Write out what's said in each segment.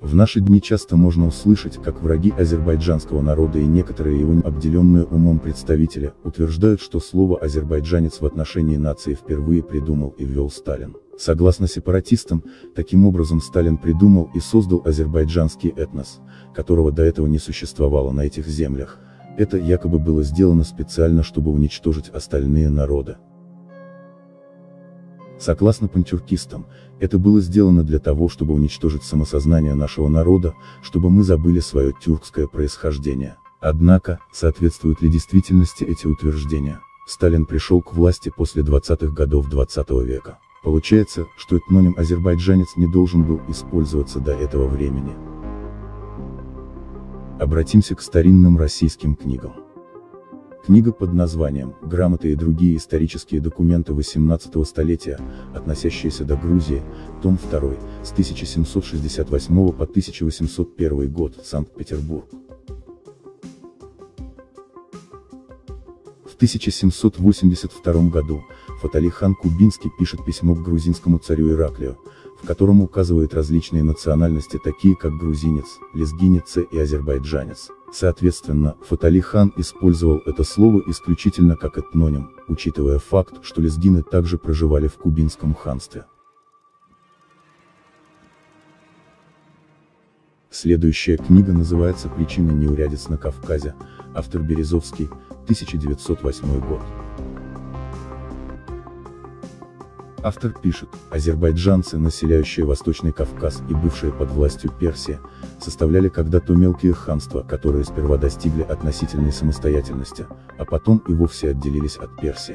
В наши дни часто можно услышать, как враги азербайджанского народа и некоторые его обделенные умом представители утверждают, что слово «азербайджанец» в отношении нации впервые придумал и ввел Сталин. Согласно сепаратистам, таким образом Сталин придумал и создал азербайджанский этнос, которого до этого не существовало на этих землях. Это якобы было сделано специально, чтобы уничтожить остальные народы. Согласно пантюркистам, это было сделано для того, чтобы уничтожить самосознание нашего народа, чтобы мы забыли свое тюркское происхождение. Однако, соответствуют ли действительности эти утверждения? Сталин пришел к власти после 20-х годов 20 века. Получается, что этноним «азербайджанец» не должен был использоваться до этого времени. Обратимся к старинным российским книгам. Книга под названием «Грамоты и другие исторические документы XVIII столетия, относящиеся до Грузии», том 2, с 1768 по 1801 год, Санкт-Петербург. В 1782 году Фатали хан Кубинский пишет письмо к грузинскому царю Ираклию, в котором указывает различные национальности, такие как грузинец, лезгинец и азербайджанец. Соответственно, Фатали хан использовал это слово исключительно как этноним, учитывая факт, что лезгины также проживали в Кубинском ханстве. Следующая книга называется «Причины неурядиц на Кавказе», автор Березовский, 1908 год. Автор пишет: азербайджанцы, населяющие Восточный Кавказ и бывшие под властью Персии, составляли когда-то мелкие ханства, которые сперва достигли относительной самостоятельности, а потом и вовсе отделились от Персии.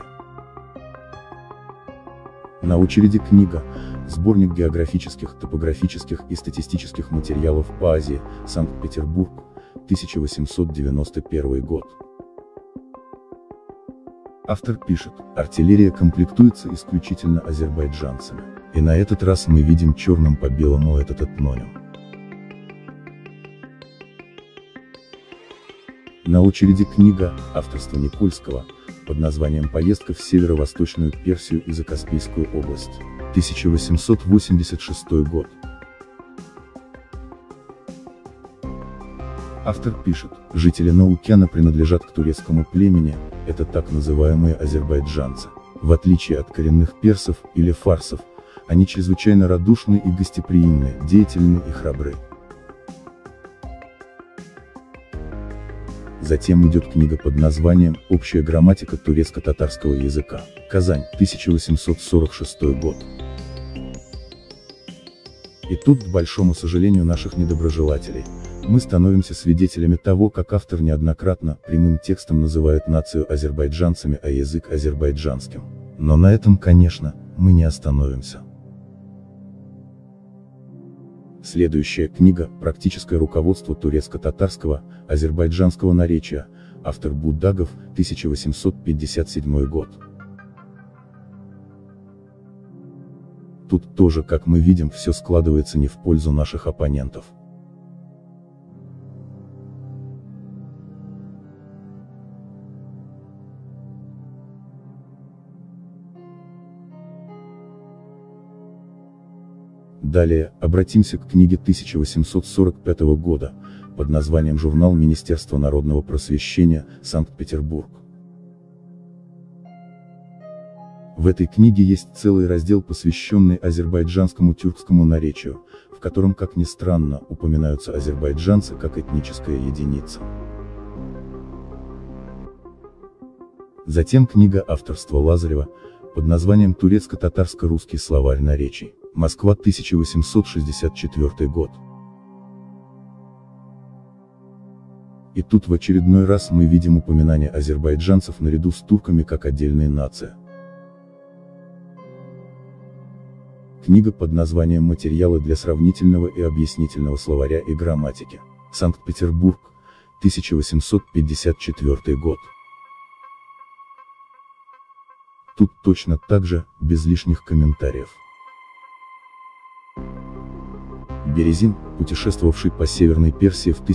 На очереди книга «Сборник географических, топографических и статистических материалов по Азии, Санкт-Петербург, 1891 год». Автор пишет: артиллерия комплектуется исключительно азербайджанцами. И на этот раз мы видим черным по белому этот этноним. На очереди книга, авторства Никольского, под названием «Поездка в северо-восточную Персию и Закаспийскую область», 1886 год. Автор пишет: жители Наукяна принадлежат к турецкому племени, это так называемые азербайджанцы. В отличие от коренных персов или фарсов, они чрезвычайно радушны и гостеприимны, деятельны и храбры. Затем идет книга под названием «Общая грамматика турецко-татарского языка», Казань, 1846 год. И тут, к большому сожалению наших недоброжелателей, мы становимся свидетелями того, как автор неоднократно, прямым текстом называет нацию азербайджанцами, а язык азербайджанским. Но на этом, конечно, мы не остановимся. Следующая книга «Практическое руководство турецко-татарского, азербайджанского наречия», автор Будагов, 1857 год. Тут тоже, как мы видим, все складывается не в пользу наших оппонентов. Далее, обратимся к книге 1845 года, под названием «Журнал Министерства народного просвещения, Санкт-Петербург». В этой книге есть целый раздел, посвященный азербайджанскому тюркскому наречию, в котором, как ни странно, упоминаются азербайджанцы как этническая единица. Затем книга авторства Лазарева, под названием «Турецко-татарско-русский словарь наречий», Москва, 1864 год. И тут в очередной раз мы видим упоминание азербайджанцев наряду с турками как отдельная нация. Книга под названием «Материалы для сравнительного и объяснительного словаря и грамматики», Санкт-Петербург, 1854 год. Тут точно так же, без лишних комментариев. Березин, путешествовавший по Северной Персии в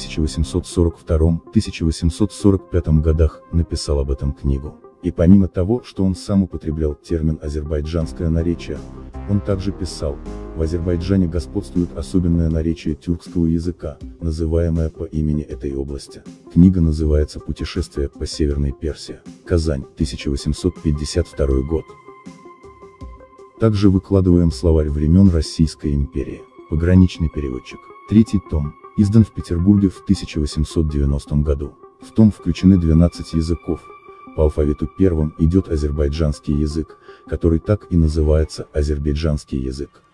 1842-1845 годах, написал об этом книгу. И помимо того, что он сам употреблял термин «азербайджанское наречие», Он также писал: в Азербайджане господствует особенное наречие тюркского языка, называемое по имени этой области. Книга называется «Путешествие по Северной Персии». Казань, 1852 год. Также выкладываем словарь времен Российской империи. Пограничный переводчик. 3-й том. Издан в Петербурге в 1890 году. В том включены 12 языков. По алфавиту первым идет азербайджанский язык, который так и называется азербайджанский язык.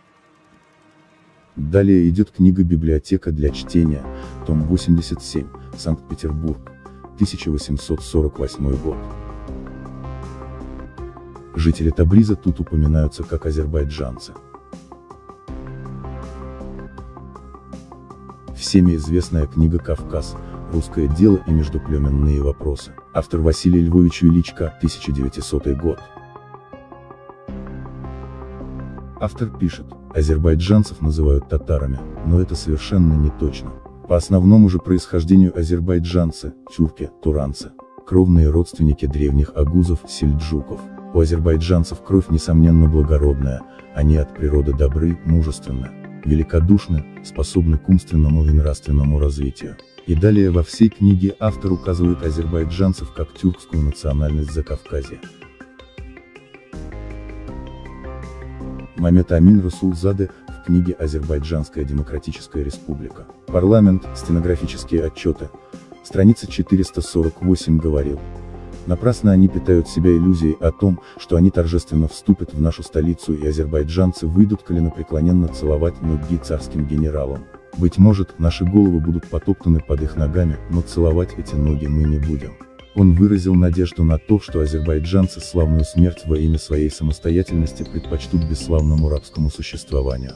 Далее идет книга «Библиотека для чтения», том 87, Санкт-Петербург, 1848 год. Жители Табриза тут упоминаются как азербайджанцы. Всеми известная книга «Кавказ. Русское дело и междуплеменные вопросы». Автор Василий Львович Величко, 1900 год. Автор пишет: азербайджанцев называют татарами, но это совершенно не точно. По основному же происхождению азербайджанцы, тюрки, туранцы, кровные родственники древних агузов, сельджуков. У азербайджанцев кровь несомненно благородная, они от природы добры, мужественны, великодушны, способны к умственному и нравственному развитию. И далее во всей книге автор указывает азербайджанцев как тюркскую национальность Закавказья. Мамед Амин Расулзаде, в книге «Азербайджанская демократическая республика. Парламент. Стенографические отчеты», страница 448 говорил: напрасно они питают себя иллюзией о том, что они торжественно вступят в нашу столицу и азербайджанцы выйдут коленопреклоненно целовать ноги царским генералам. Быть может, наши головы будут потоптаны под их ногами, но целовать эти ноги мы не будем. Он выразил надежду на то, что азербайджанцы славную смерть во имя своей самостоятельности предпочтут бесславному рабскому существованию.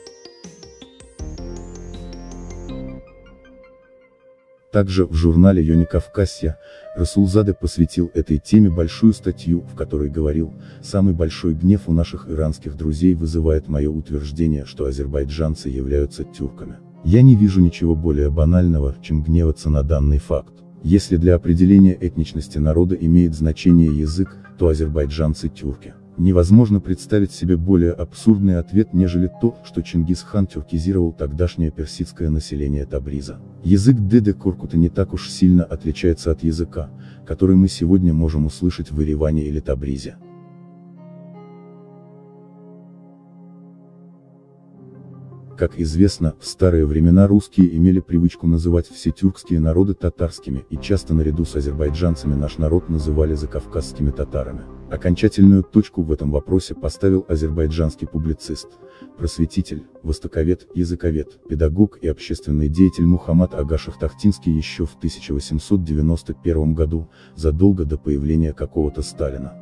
Также в журнале «Юникавказья» Расулзаде посвятил этой теме большую статью, в которой говорил: самый большой гнев у наших иранских друзей вызывает мое утверждение, что азербайджанцы являются тюрками. Я не вижу ничего более банального, чем гневаться на данный факт. Если для определения этничности народа имеет значение язык, то азербайджанцы тюрки. Невозможно представить себе более абсурдный ответ, нежели то, что Чингисхан тюркизировал тогдашнее персидское население Табриза. Язык Деде Коркута не так уж сильно отличается от языка, который мы сегодня можем услышать в Ереване или Табризе. Как известно, в старые времена русские имели привычку называть все тюркские народы татарскими, и часто наряду с азербайджанцами наш народ называли закавказскими татарами. Окончательную точку в этом вопросе поставил азербайджанский публицист, просветитель, востоковед, языковед, педагог и общественный деятель Мухаммад ага Шахтахтинский еще в 1891 году, задолго до появления какого-то Сталина.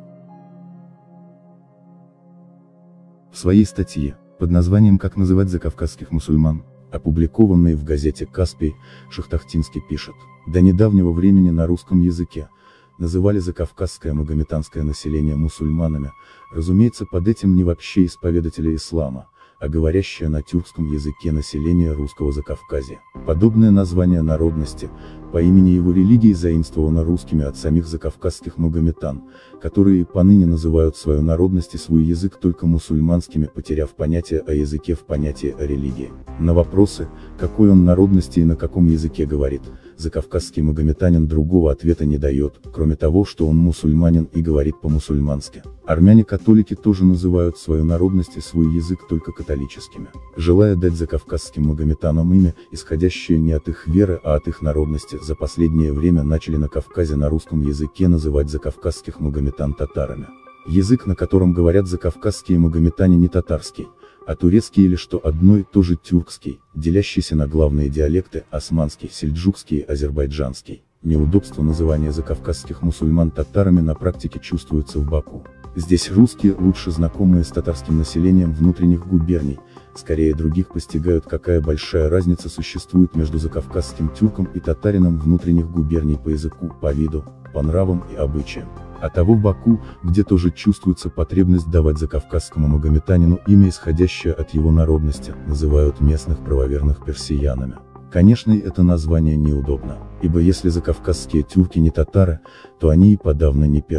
В своей статье под названием «Как называть закавказских мусульман», опубликованной в газете «Каспий», Шахтахтинский пишет: до недавнего времени на русском языке называли закавказское магометанское население мусульманами, разумеется, под этим не вообще исповедатели ислама, а говорящее на тюркском языке население русского Закавказья. Подобное название народности, по имени его религии, заимствовано русскими от самих закавказских магометан, которые и поныне называют свою народность и свой язык только мусульманскими, потеряв понятие о языке в понятие о религии. На вопросы, какой он народности и на каком языке говорит, закавказский магометанин другого ответа не дает, кроме того, что он мусульманин и говорит по-мусульмански. Армяне-католики тоже называют свою народность и свой язык только католическими, желая дать закавказским магометанам имя, исходящее не от их веры, а от их народности. За последнее время начали на Кавказе на русском языке называть закавказских магометан татарами. Язык, на котором говорят закавказские магометане, не татарский, а турецкий или, что одно и то же, тюркский, делящийся на главные диалекты: османский, сельджукский и азербайджанский. Неудобство называния закавказских мусульман татарами на практике чувствуется в Баку. Здесь русские, лучше знакомые с татарским населением внутренних губерний, скорее других постигают, какая большая разница существует между закавказским тюрком и татарином внутренних губерний по языку, по виду, по нравам и обычаям. А того в Баку, где тоже чувствуется потребность давать закавказскому магометанину имя, исходящее от его народности, называют местных правоверных персиянами. Конечно, и это название неудобно, ибо если закавказские тюрки не татары, то они и подавно не персы.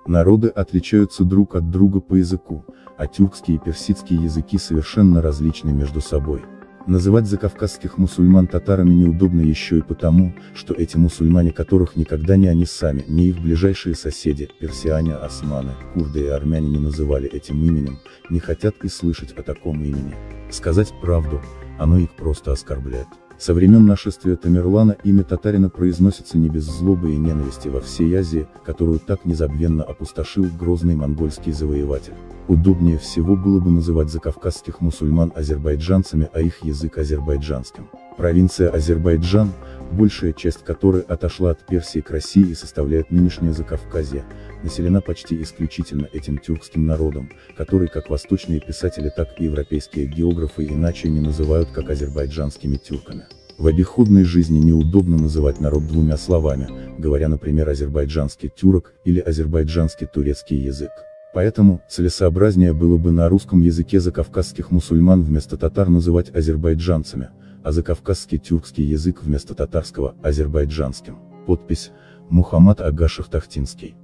Народы отличаются друг от друга по языку, а тюркский и персидский языки совершенно различны между собой. Называть закавказских мусульман татарами неудобно еще и потому, что эти мусульмане, которых никогда ни они сами, ни их ближайшие соседи, персиане, османы, курды и армяне не называли этим именем, не хотят и слышать о таком имени. Сказать правду, оно их просто оскорбляет. Со времен нашествия Тамерлана имя татарина произносится не без злобы и ненависти во всей Азии, которую так незабвенно опустошил грозный монгольский завоеватель. Удобнее всего было бы называть закавказских мусульман азербайджанцами, а их язык азербайджанским. Провинция Азербайджан, большая часть которой отошла от Персии к России и составляет нынешнее Закавказье, населена почти исключительно этим тюркским народом, который как восточные писатели, так и европейские географы иначе не называют как азербайджанскими тюрками. В обиходной жизни неудобно называть народ двумя словами, говоря, например, азербайджанский тюрок или азербайджанский турецкий язык. Поэтому, целесообразнее было бы на русском языке закавказских мусульман вместо татар называть азербайджанцами, а закавказский тюркский язык вместо татарского – азербайджанским. Подпись: Мухаммад ага Шахтахтинский.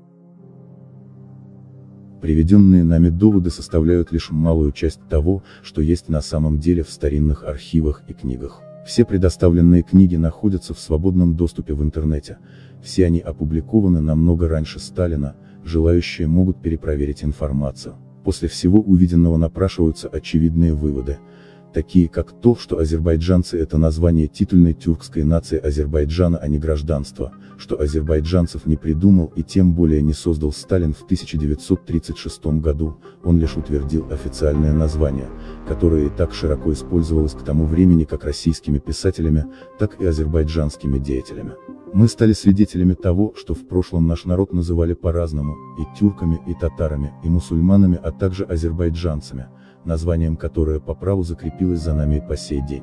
Приведенные нами доводы составляют лишь малую часть того, что есть на самом деле в старинных архивах и книгах. Все предоставленные книги находятся в свободном доступе в интернете, все они опубликованы намного раньше Сталина, желающие могут перепроверить информацию. После всего увиденного напрашиваются очевидные выводы, такие как то, что азербайджанцы — это название титульной тюркской нации Азербайджана, а не гражданство, что азербайджанцев не придумал и тем более не создал Сталин в 1936 году, он лишь утвердил официальное название, которое и так широко использовалось к тому времени как российскими писателями, так и азербайджанскими деятелями. Мы стали свидетелями того, что в прошлом наш народ называли по-разному, и тюрками, и татарами, и мусульманами, а также азербайджанцами, названием которое по праву закрепилось за нами и по сей день.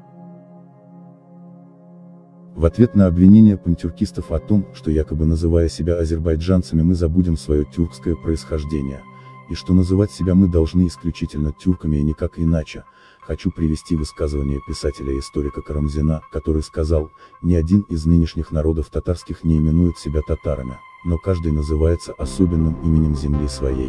В ответ на обвинения пантюркистов о том, что якобы называя себя азербайджанцами мы забудем свое тюркское происхождение, и что называть себя мы должны исключительно тюрками и никак иначе, хочу привести высказывание писателя и историка Карамзина, который сказал: «Ни один из нынешних народов татарских не именует себя татарами, но каждый называется особенным именем земли своей».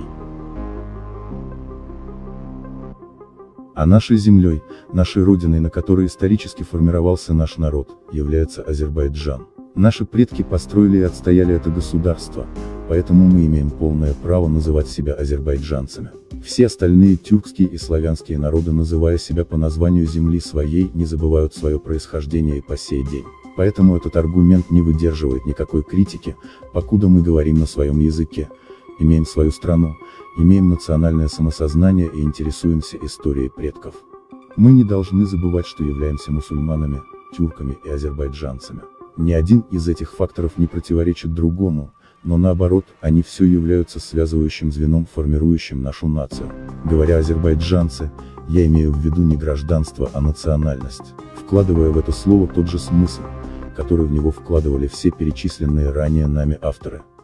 А нашей землей, нашей родиной, на которой исторически формировался наш народ, является Азербайджан. Наши предки построили и отстояли это государство, поэтому мы имеем полное право называть себя азербайджанцами. Все остальные тюркские и славянские народы, называя себя по названию земли своей, не забывают свое происхождение и по сей день. Поэтому этот аргумент не выдерживает никакой критики, покуда мы говорим на своем языке, имеем свою страну, имеем национальное самосознание и интересуемся историей предков. Мы не должны забывать, что являемся мусульманами, тюрками и азербайджанцами. Ни один из этих факторов не противоречит другому, но наоборот, они все являются связывающим звеном, формирующим нашу нацию. Говоря азербайджанцы, я имею в виду не гражданство, а национальность, вкладывая в это слово тот же смысл, который в него вкладывали все перечисленные ранее нами авторы.